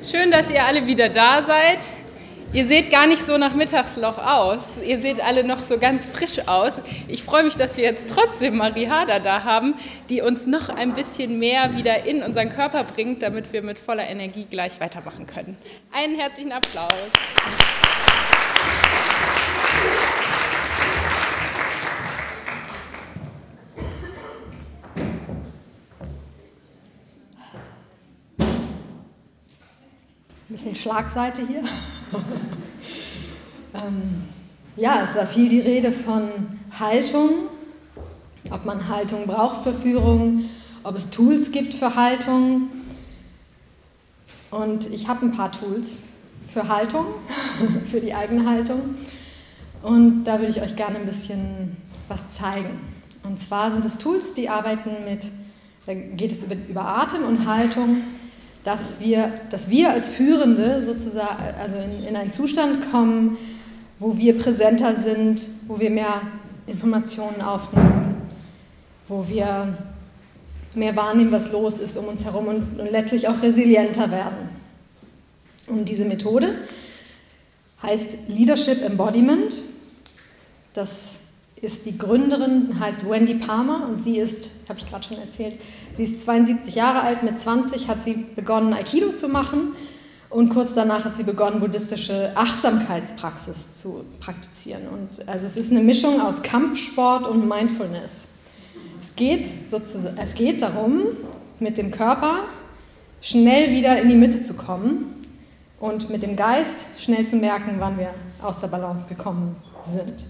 Schön, dass ihr alle wieder da seid. Ihr seht gar nicht so nach Mittagsloch aus. Ihr seht alle noch so ganz frisch aus. Ich freue mich, dass wir jetzt trotzdem Marie Harder da haben, die uns noch ein bisschen mehr wieder in unseren Körper bringt, damit wir mit voller Energie gleich weitermachen können. Einen herzlichen Applaus. Ein bisschen Schlagseite hier. Ja, es war viel die Rede von Haltung, ob man Haltung braucht für Führung, ob es Tools gibt für Haltung. Und ich habe ein paar Tools für Haltung, für die eigene Haltung. Und da würde ich euch gerne ein bisschen was zeigen. Und zwar sind es Tools, die arbeiten mit, da geht es über Atem und Haltung, dass wir als Führende sozusagen also in einen Zustand kommen, wo wir präsenter sind, wo wir mehr Informationen aufnehmen, wo wir mehr wahrnehmen, was los ist um uns herum und letztlich auch resilienter werden. Und diese Methode heißt Leadership Embodiment. Das ist die Gründerin, heißt Wendy Palmer und sie ist, habe ich gerade schon erzählt, sie ist 72 Jahre alt, mit 20 hat sie begonnen Aikido zu machen und kurz danach hat sie begonnen daoistische Achtsamkeitspraxis zu praktizieren. Und also es ist eine Mischung aus Kampfsport und Mindfulness. Es geht darum, mit dem Körper schnell wieder in die Mitte zu kommen und mit dem Geist schnell zu merken, wann wir aus der Balance gekommen sind.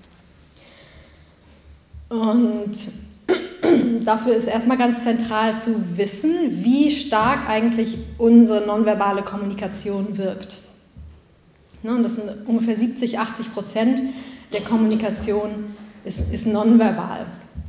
Und dafür ist erstmal ganz zentral zu wissen, wie stark eigentlich unsere nonverbale Kommunikation wirkt. Und das sind ungefähr 70–80% der Kommunikation ist nonverbal.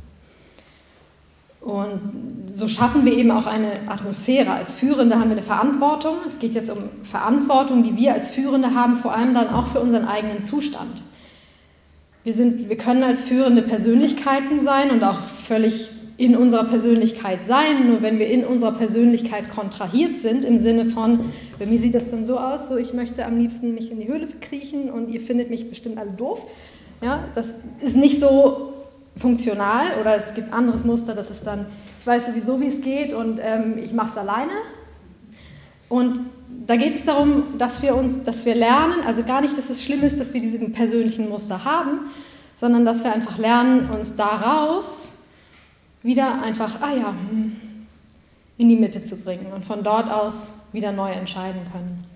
Und so schaffen wir eben auch eine Atmosphäre. Als Führende haben wir eine Verantwortung. Es geht jetzt um Verantwortung, die wir als Führende haben, vor allem dann auch für unseren eigenen Zustand. Wir können als führende Persönlichkeiten sein und auch völlig in unserer Persönlichkeit sein, nur wenn wir in unserer Persönlichkeit kontrahiert sind, im Sinne von, bei mir sieht das dann so aus, so ich möchte am liebsten mich in die Höhle verkriechen und ihr findet mich bestimmt alle doof. Ja, das ist nicht so funktional oder es gibt anderes Muster, das ist dann, ich weiß sowieso, wie es geht und ich mache es alleine. Und da geht es darum, dass wir lernen, also gar nicht, dass es schlimm ist, dass wir diese persönlichen Muster haben, sondern dass wir einfach lernen, uns daraus wieder einfach, in die Mitte zu bringen und von dort aus wieder neu entscheiden können.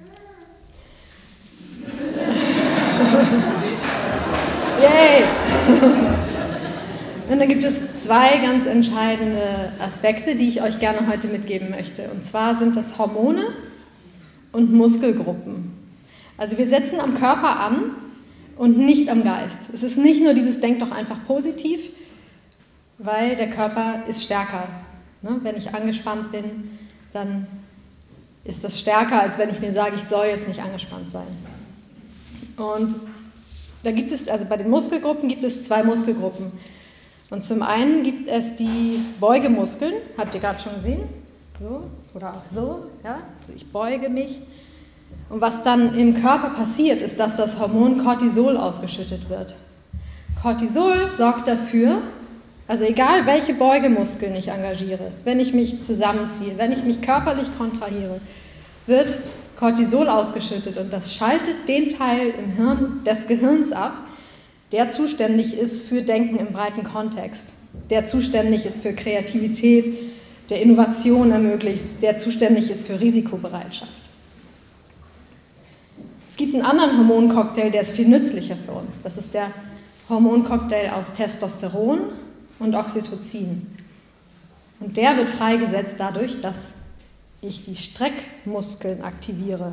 Yay! Und da gibt es zwei ganz entscheidende Aspekte, die ich euch gerne heute mitgeben möchte. Und zwar sind das Hormone und Muskelgruppen. Also wir setzen am Körper an und nicht am Geist. Es ist nicht nur dieses Denk doch einfach positiv, weil der Körper ist stärker. Wenn ich angespannt bin, dann ist das stärker, als wenn ich mir sage, ich soll jetzt nicht angespannt sein. Und da gibt es, also bei den Muskelgruppen gibt es zwei Muskelgruppen. Und zum einen gibt es die Beugemuskeln, habt ihr gerade schon gesehen? So oder auch so, ja? Also ich beuge mich. Und was dann im Körper passiert, ist, dass das Hormon Cortisol ausgeschüttet wird. Cortisol sorgt dafür, also egal welche Beugemuskeln ich engagiere, wenn ich mich zusammenziehe, wenn ich mich körperlich kontrahiere, wird Cortisol ausgeschüttet und das schaltet den Teil im Hirn des Gehirns ab, der zuständig ist für Denken im breiten Kontext, der zuständig ist für Kreativität, der Innovation ermöglicht, der zuständig ist für Risikobereitschaft. Es gibt einen anderen Hormoncocktail, der ist viel nützlicher für uns. Das ist der Hormoncocktail aus Testosteron und Oxytocin. Und der wird freigesetzt dadurch, dass ich die Streckmuskeln aktiviere.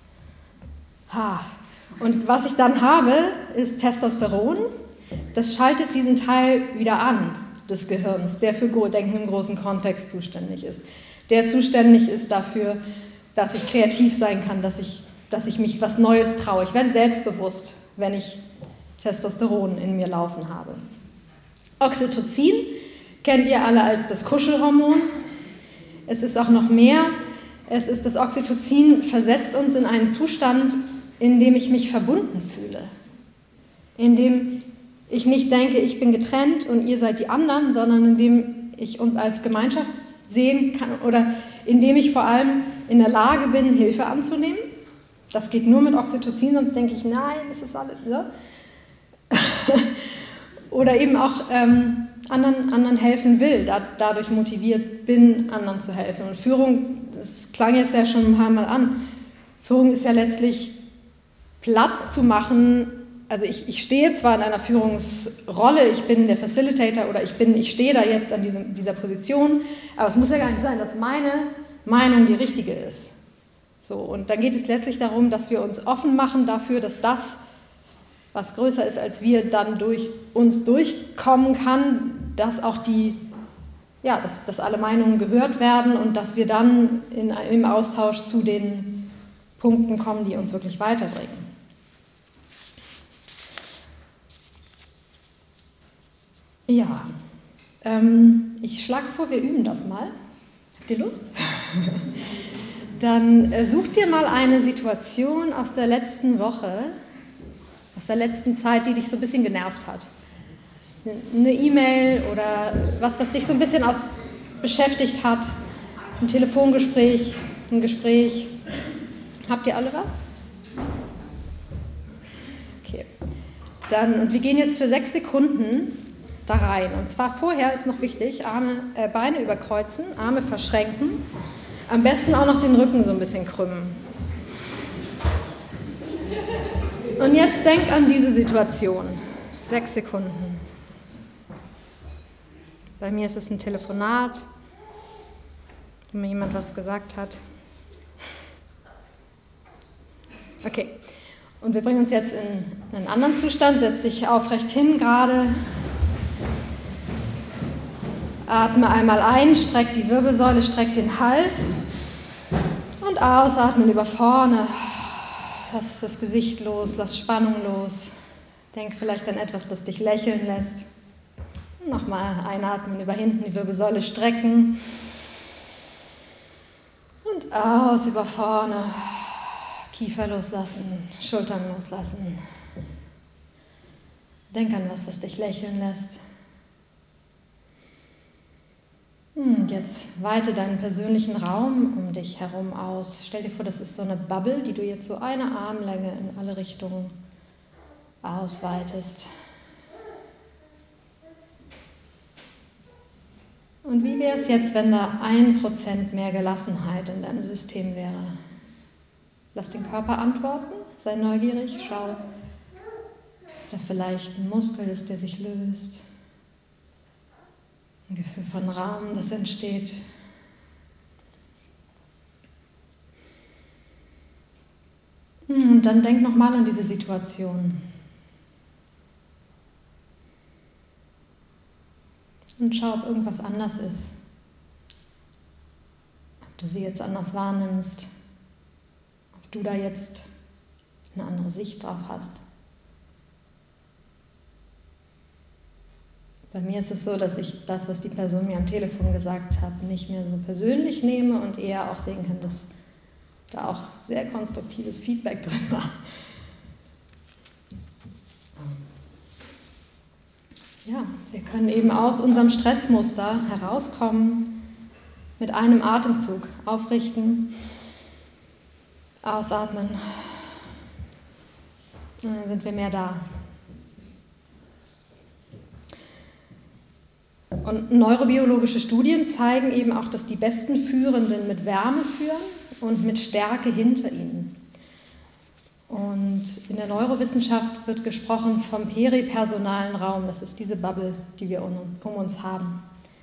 Und was ich dann habe, ist Testosteron. Das schaltet diesen Teil wieder an des Gehirns, der für Denken im großen Kontext zuständig ist. Der zuständig ist dafür, dass ich kreativ sein kann, dass ich mich was Neues traue. Ich werde selbstbewusst, wenn ich Testosteron in mir laufen habe. Oxytocin kennt ihr alle als das Kuschelhormon. Es ist auch noch mehr. Es ist, das Oxytocin versetzt uns in einen Zustand, in dem ich mich verbunden fühle. In dem ich nicht denke, ich bin getrennt und ihr seid die anderen, sondern in dem ich uns als Gemeinschaft sehen kann oder in dem ich vor allem in der Lage bin, Hilfe anzunehmen. Das geht nur mit Oxytocin, sonst denke ich, nein, es ist alles so. Oder eben auch anderen helfen will, dadurch motiviert bin, anderen zu helfen. Und Führung, das klang jetzt ja schon ein paar Mal an, Führung ist ja letztlich Platz zu machen. Also ich stehe zwar in einer Führungsrolle, ich bin der Facilitator oder ich stehe da jetzt an dieser Position, aber es muss ja gar nicht sein, dass meine Meinung die richtige ist. So, und dann geht es letztlich darum, dass wir uns offen machen dafür, dass das, was größer ist als wir, dann durch uns durchkommen kann, dass auch dass alle Meinungen gehört werden und dass wir dann im Austausch zu den Punkten kommen, die uns wirklich weiterbringen. Ja, ich schlage vor, wir üben das mal. Habt ihr Lust? Dann such dir mal eine Situation aus der letzten Woche, aus der letzten Zeit, die dich so ein bisschen genervt hat. Eine E-Mail oder was dich so ein bisschen beschäftigt hat, ein Telefongespräch, ein Gespräch. Habt ihr alle was? Okay. Und wir gehen jetzt für 6 Sekunden da rein. Und zwar vorher ist noch wichtig, Beine überkreuzen, Arme verschränken, am besten auch noch den Rücken so ein bisschen krümmen. Und jetzt denk an diese Situation. 6 Sekunden. Bei mir ist es ein Telefonat, wenn mir jemand was gesagt hat. Okay, und wir bringen uns jetzt in einen anderen Zustand. Setz dich aufrecht hin gerade. Atme einmal ein, streck die Wirbelsäule, streck den Hals und ausatmen über vorne. Lass das Gesicht los, lass Spannung los. Denk vielleicht an etwas, das dich lächeln lässt. Nochmal einatmen, über hinten die Wirbelsäule strecken. Und aus über vorne. Kiefer loslassen, Schultern loslassen. Denk an was dich lächeln lässt. Und jetzt weite deinen persönlichen Raum um dich herum aus. Stell dir vor, das ist so eine Bubble, die du jetzt so eine Armlänge in alle Richtungen ausweitest. Und wie wäre es jetzt, wenn da 1% mehr Gelassenheit in deinem System wäre? Lass den Körper antworten, sei neugierig, schau, ob da vielleicht ein Muskel ist, der sich löst. Ein Gefühl von Raum, das entsteht. Und dann denk nochmal an diese Situation. Und schau, ob irgendwas anders ist. Ob du sie jetzt anders wahrnimmst. Ob du da jetzt eine andere Sicht drauf hast. Bei mir ist es so, dass ich das, was die Person mir am Telefon gesagt hat, nicht mehr so persönlich nehme und eher auch sehen kann, dass da auch sehr konstruktives Feedback drin war. Ja, wir können eben aus unserem Stressmuster herauskommen mit einem Atemzug. Aufrichten, ausatmen. Und dann sind wir mehr da. Und neurobiologische Studien zeigen eben auch, dass die besten Führenden mit Wärme führen und mit Stärke hinter ihnen. Und in der Neurowissenschaft wird gesprochen vom peripersonalen Raum. Das ist diese Bubble, die wir um uns haben.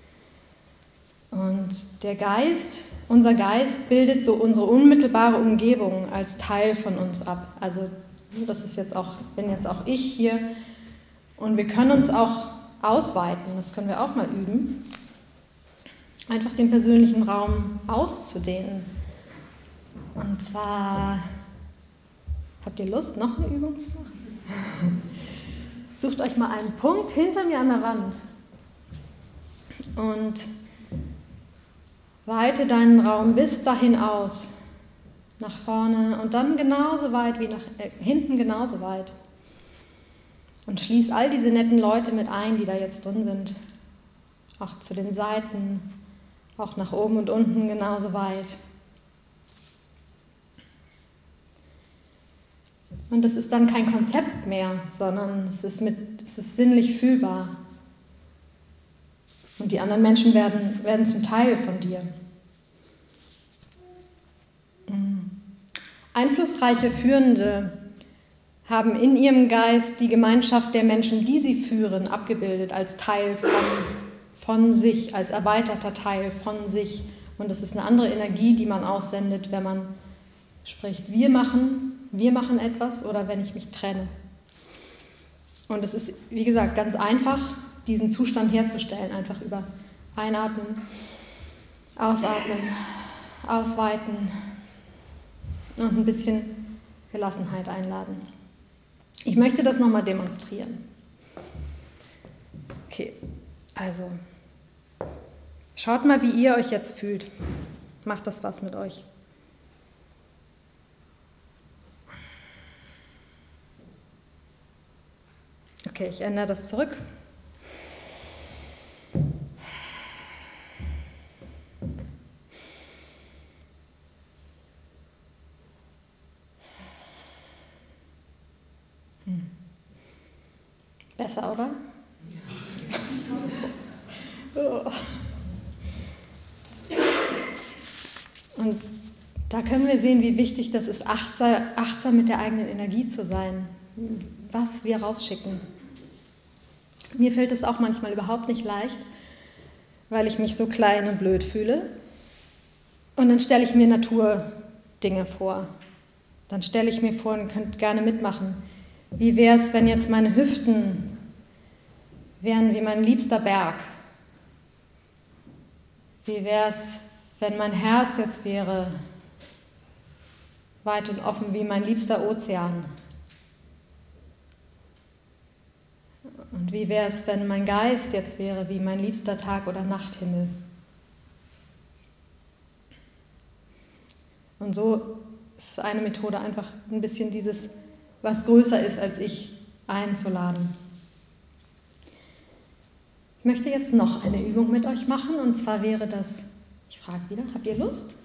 Und der Geist, unser Geist bildet so unsere unmittelbare Umgebung als Teil von uns ab. Also das ist jetzt auch, bin jetzt auch ich hier. Und wir können uns auch ausweiten, das können wir auch mal üben, einfach den persönlichen Raum auszudehnen. Und zwar, habt ihr Lust, noch eine Übung zu machen? Sucht euch mal einen Punkt hinter mir an der Wand und Weite deinen Raum bis dahin aus, nach vorne und dann genauso weit wie nach hinten genauso weit. Und schließ all diese netten Leute mit ein, die da jetzt drin sind. Auch zu den Seiten, auch nach oben und unten genauso weit. Und es ist dann kein Konzept mehr, sondern es ist sinnlich fühlbar. Und die anderen Menschen werden zum Teil von dir. Einflussreiche Führende haben in ihrem Geist die Gemeinschaft der Menschen, die sie führen, abgebildet als Teil von sich, als erweiterter Teil von sich. Und das ist eine andere Energie, die man aussendet, wenn man spricht, wir machen etwas oder wenn ich mich trenne. Und es ist, wie gesagt, ganz einfach, diesen Zustand herzustellen, einfach über Einatmen, Ausatmen, Ausweiten und ein bisschen Gelassenheit einladen. Ich möchte das nochmal demonstrieren. Okay, also schaut mal, wie ihr euch jetzt fühlt. Macht das was mit euch? Okay, ich ändere das zurück. Besser, oder? Ja. Und da können wir sehen, wie wichtig das ist, achtsam mit der eigenen Energie zu sein, was wir rausschicken. Mir fällt es auch manchmal überhaupt nicht leicht, weil ich mich so klein und blöd fühle. Und dann stelle ich mir Naturdinge vor. Dann stelle ich mir vor, und ihr könnt gerne mitmachen, wie wäre es, wenn jetzt meine Hüften wären wie mein liebster Berg? Wie wäre es, wenn mein Herz jetzt wäre weit und offen wie mein liebster Ozean? Und wie wäre es, wenn mein Geist jetzt wäre wie mein liebster Tag- oder Nachthimmel? Und so ist eine Methode, einfach ein bisschen dieses, was größer ist als ich, einzuladen. Ich möchte jetzt noch eine Übung mit euch machen, und zwar wäre das, ich frage wieder, habt ihr Lust?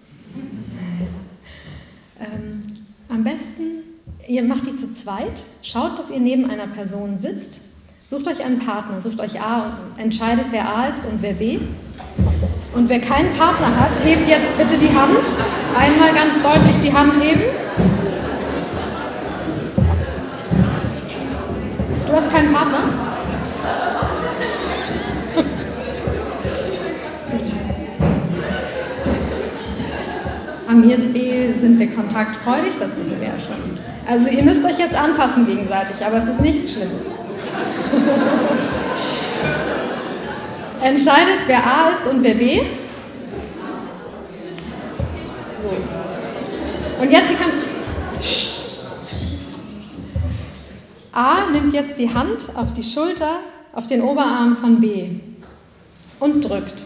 Am besten, ihr macht die zu zweit, schaut, dass ihr neben einer Person sitzt, sucht euch einen Partner, sucht euch A und entscheidet, wer A ist und wer B. Und wer keinen Partner hat, hebt jetzt bitte die Hand, einmal ganz deutlich die Hand heben. Du hast keinen Partner? Am ISB sind wir kontaktfreudig, das wissen wir ja schon. Also ihr müsst euch jetzt anfassen gegenseitig, aber es ist nichts Schlimmes. Entscheidet, wer A ist und wer B. So. Und jetzt, ihr könnt... A nimmt jetzt die Hand auf die Schulter, auf den Oberarm von B und drückt.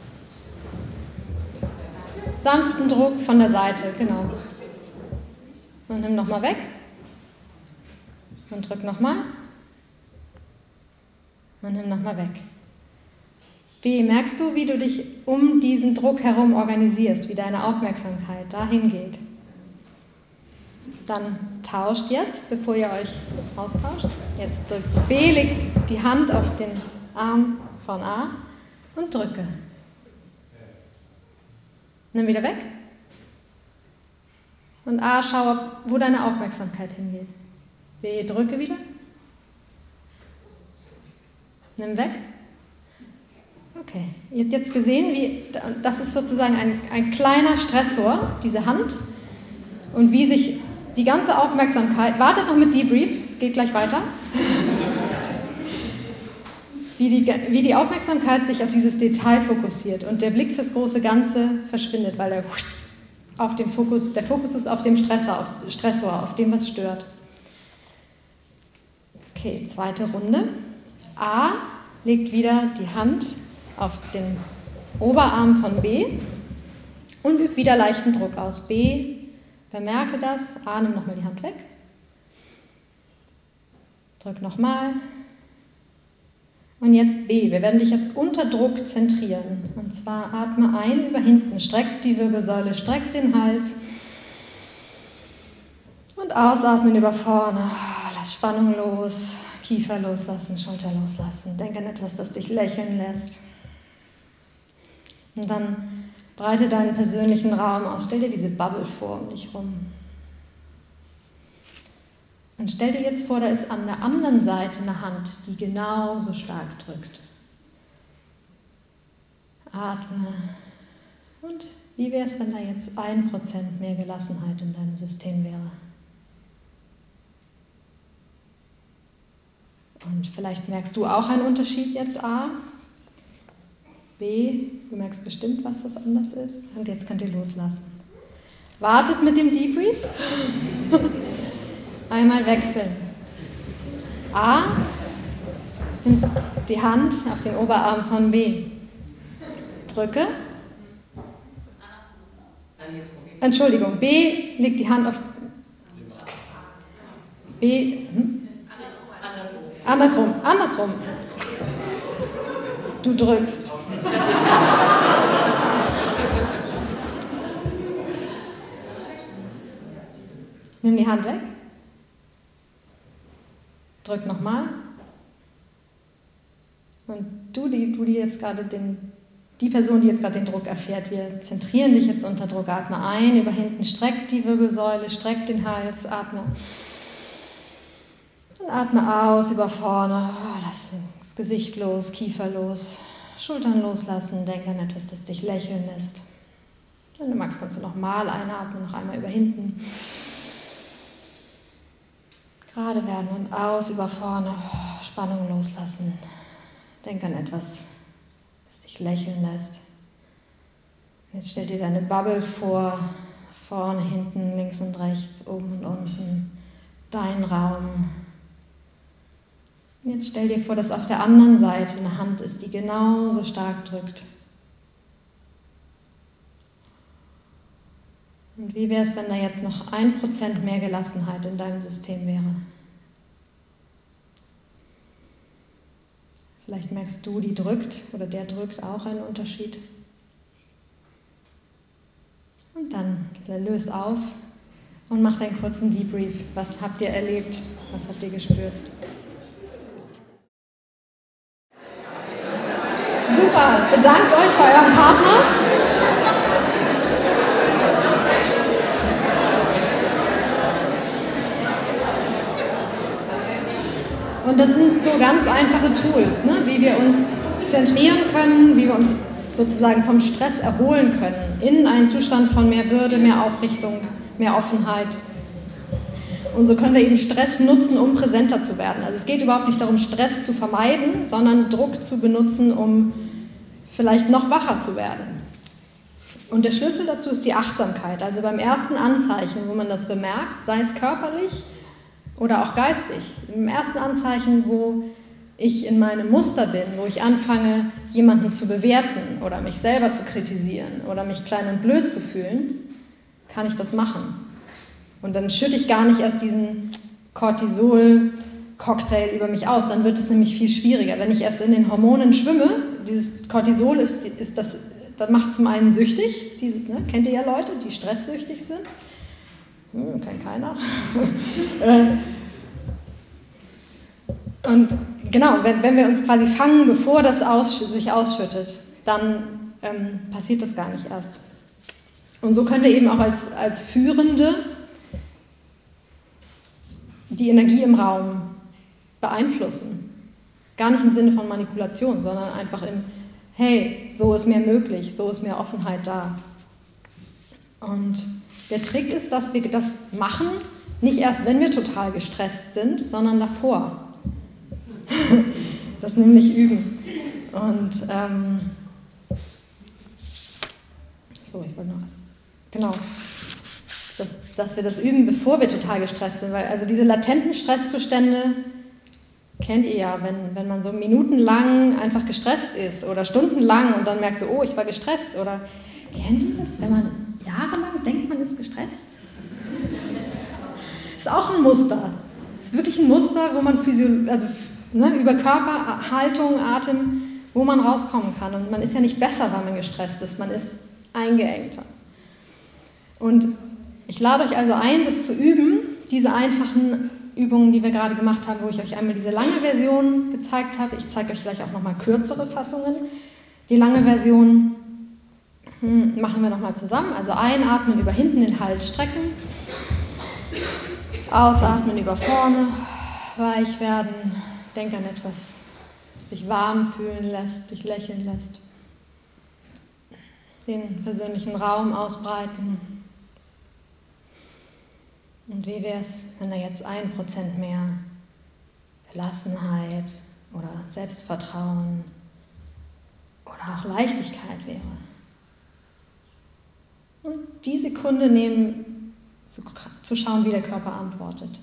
Sanften Druck von der Seite, genau. Und nimm nochmal weg. Und drück nochmal. Und nimm nochmal weg. B, merkst du, wie du dich um diesen Druck herum organisierst, wie deine Aufmerksamkeit dahin geht? Dann tauscht jetzt, bevor ihr euch austauscht. Jetzt drückt B, legt die Hand auf den Arm von A und drücke. Nimm wieder weg. Und A, schau, wo deine Aufmerksamkeit hingeht. B, drücke wieder. Nimm weg. Okay, ihr habt jetzt gesehen, wie das ist sozusagen ein kleiner Stressor, diese Hand. Und wie sich die ganze Aufmerksamkeit, wartet noch mit Debrief, es geht gleich weiter. Wie die Aufmerksamkeit sich auf dieses Detail fokussiert und der Blick fürs große Ganze verschwindet, weil der Fokus ist auf dem Stressor, auf dem, was stört. Okay, zweite Runde. A legt wieder die Hand auf den Oberarm von B Und üb wieder leichten Druck aus. B, bemerke das. A, nimm nochmal die Hand weg. Drück nochmal. Und jetzt B. Wir werden dich jetzt unter Druck zentrieren. Und zwar atme ein über hinten. Streck die Wirbelsäule, streck den Hals. Und ausatmen über vorne. Lass Spannung los. Kiefer loslassen, Schulter loslassen. Denk an etwas, das dich lächeln lässt. Und dann breite deinen persönlichen Raum aus. Stell dir diese Bubble vor um dich rum. Und stell dir jetzt vor, da ist an der anderen Seite eine Hand, die genauso stark drückt. Atme. Und wie wäre es, wenn da jetzt 1% mehr Gelassenheit in deinem System wäre? Und vielleicht merkst du auch einen Unterschied jetzt, A. B, du merkst bestimmt was anders ist. Und jetzt könnt ihr loslassen. Wartet mit dem Debrief. Einmal wechseln. A, nimm die Hand auf den Oberarm von B. Drücke. Entschuldigung, B legt die Hand auf B. Andersrum. Du drückst. Nimm die Hand weg. Drück nochmal. Und die Person, die jetzt gerade den Druck erfährt, wir zentrieren dich jetzt unter Druck. Atme ein, über hinten, streck die Wirbelsäule, streck den Hals, atme. Und atme aus, über vorne. Lass das Gesicht los, Kiefer los, Schultern loslassen. Denk an etwas, das dich lächeln lässt. Wenn du magst, kannst du nochmal einatmen, noch einmal über hinten. Gerade werden und aus, über vorne, Spannung loslassen. Denk an etwas, das dich lächeln lässt. Jetzt stell dir deine Bubble vor, vorne, hinten, links und rechts, oben und unten, dein Raum. Und jetzt stell dir vor, dass auf der anderen Seite eine Hand ist, die genauso stark drückt. Und wie wäre es, wenn da jetzt noch 1% mehr Gelassenheit in deinem System wäre? Vielleicht merkst du, die drückt oder der drückt auch einen Unterschied. Und dann löst auf und macht einen kurzen Debrief. Was habt ihr erlebt? Was habt ihr gespürt? Super, bedankt euch bei eurem Partner. Und das sind so ganz einfache Tools, ne? Wie wir uns zentrieren können, wie wir uns sozusagen vom Stress erholen können, in einen Zustand von mehr Würde, mehr Aufrichtung, mehr Offenheit. Und so können wir eben Stress nutzen, um präsenter zu werden. Also es geht überhaupt nicht darum, Stress zu vermeiden, sondern Druck zu benutzen, um vielleicht noch wacher zu werden. Und der Schlüssel dazu ist die Achtsamkeit. Also beim ersten Anzeichen, wo man das bemerkt, sei es körperlich oder auch geistig, im ersten Anzeichen, wo ich in meinem Muster bin, wo ich anfange, jemanden zu bewerten oder mich selber zu kritisieren oder mich klein und blöd zu fühlen, kann ich das machen. Und dann schütte ich gar nicht erst diesen Cortisol-Cocktail über mich aus, dann wird es nämlich viel schwieriger. Wenn ich erst in den Hormonen schwimme, dieses Cortisol das macht zum einen süchtig, kennt ihr ja Leute, die stresssüchtig sind? Kennt keiner. Und genau, wenn wir uns quasi fangen, bevor das sich ausschüttet, dann passiert das gar nicht erst. Und so können wir eben auch als Führende die Energie im Raum beeinflussen. Gar nicht im Sinne von Manipulation, sondern einfach im, hey, so ist mehr möglich, so ist mehr Offenheit da. Und der Trick ist, dass wir das machen, nicht erst, wenn wir total gestresst sind, sondern davor. Das nämlich üben. Und dass wir das üben, bevor wir total gestresst sind. Weil also diese latenten Stresszustände kennt ihr ja, wenn man so minutenlang einfach gestresst ist oder stundenlang und dann merkt so, oh, ich war gestresst oder Kennt ihr das, wenn man jahrelang denkt, man ist gestresst? Ist auch ein Muster. Ist wirklich ein Muster, wo man über Körper, Haltung, Atem, wo man rauskommen kann. Und man ist ja nicht besser, weil man gestresst ist, man ist eingeengter. Und ich lade euch also ein, das zu üben, diese einfachen Übungen, die wir gerade gemacht haben, wo ich euch einmal diese lange Version gezeigt habe. Ich zeige euch gleich auch nochmal kürzere Fassungen. Die lange Version machen wir nochmal zusammen. Also einatmen, über hinten den Hals strecken. Ausatmen, über vorne, weich werden. Denk an etwas, das sich warm fühlen lässt, dich lächeln lässt. Den persönlichen Raum ausbreiten. Und wie wäre es, wenn da jetzt 1% mehr Gelassenheit oder Selbstvertrauen oder auch Leichtigkeit wäre? Und die Sekunde nehmen, zu schauen, wie der Körper antwortet.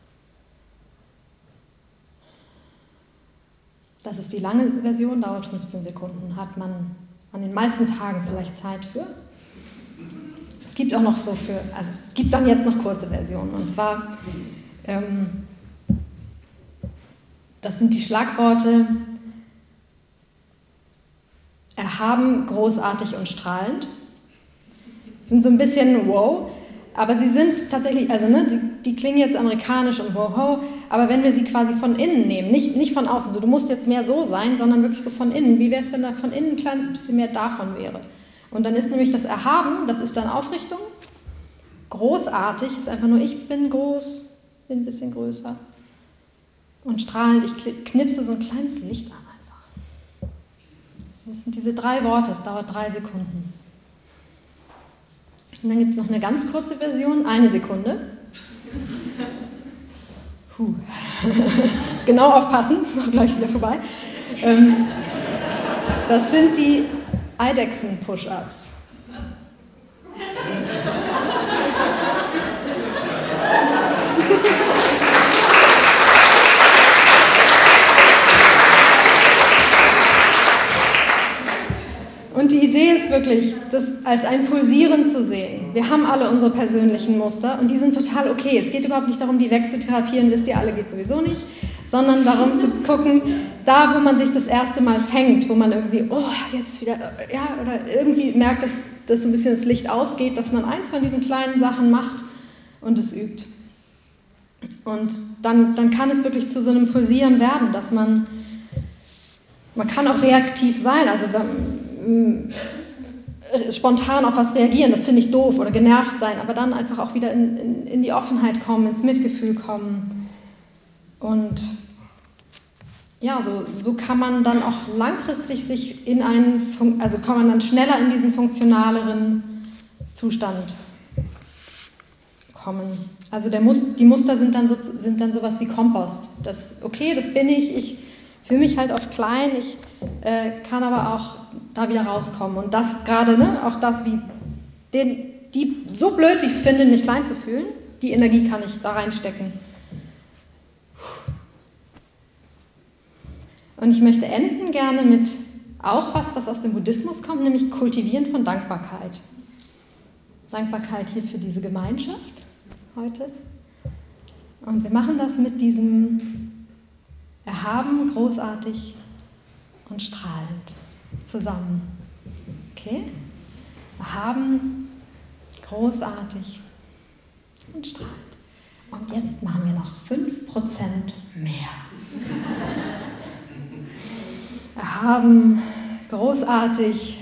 Das ist die lange Version, dauert 15 Sekunden, hat man an den meisten Tagen vielleicht Zeit für. Es gibt auch noch es gibt dann jetzt noch kurze Versionen. Und zwar, das sind die Schlagworte erhaben, großartig und strahlend. Sind so ein bisschen wow, aber sie sind tatsächlich, die klingen jetzt amerikanisch und wow, aber wenn wir sie quasi von innen nehmen, nicht von außen, so du musst jetzt mehr so sein, sondern wirklich so von innen. Wie wäre es, wenn da von innen ein kleines bisschen mehr davon wäre? Und dann ist nämlich das Erhaben, das ist dann Aufrichtung. Großartig ist einfach nur, ich bin groß, bin ein bisschen größer. Und strahlend, ich knipse so ein kleines Licht an einfach. Das sind diese 3 Worte, es dauert 3 Sekunden. Und dann gibt es noch eine ganz kurze Version, 1 Sekunde. Jetzt genau aufpassen, ist noch gleich wieder vorbei. Das sind die Eidechsen-Push-Ups. Und die Idee ist wirklich, das als ein Pulsieren zu sehen. Wir haben alle unsere persönlichen Muster und die sind total okay. Es geht überhaupt nicht darum, die wegzutherapieren, wisst ihr alle, geht sowieso nicht, sondern darum zu gucken, da wo man sich das erste Mal fängt, wo man irgendwie, oh, jetzt ist wieder, ja, oder irgendwie merkt, dass so ein bisschen das Licht ausgeht, dass man eins von diesen kleinen Sachen macht und es übt. Und dann kann es wirklich zu so einem Pulsieren werden, dass man kann auch reaktiv sein, also spontan auf was reagieren, das finde ich doof oder genervt sein, aber dann einfach auch wieder in die Offenheit kommen, ins Mitgefühl kommen. Und ja, so kann man dann auch langfristig sich kann man dann schneller in diesen funktionaleren Zustand kommen. Also die Muster sind dann sowas wie Kompost. Das bin ich fühle mich halt oft klein, ich kann aber auch da wieder rauskommen. Und das gerade, auch das, so blöd wie ich es finde, mich klein zu fühlen, die Energie kann ich da reinstecken. Und ich möchte enden gerne mit auch was aus dem Buddhismus kommt, nämlich Kultivieren von Dankbarkeit. Dankbarkeit hier für diese Gemeinschaft heute. Und wir machen das mit diesem Erhaben, großartig und strahlend zusammen. Okay? Erhaben, großartig und strahlend. Und jetzt machen wir noch 5% mehr. Erhaben, großartig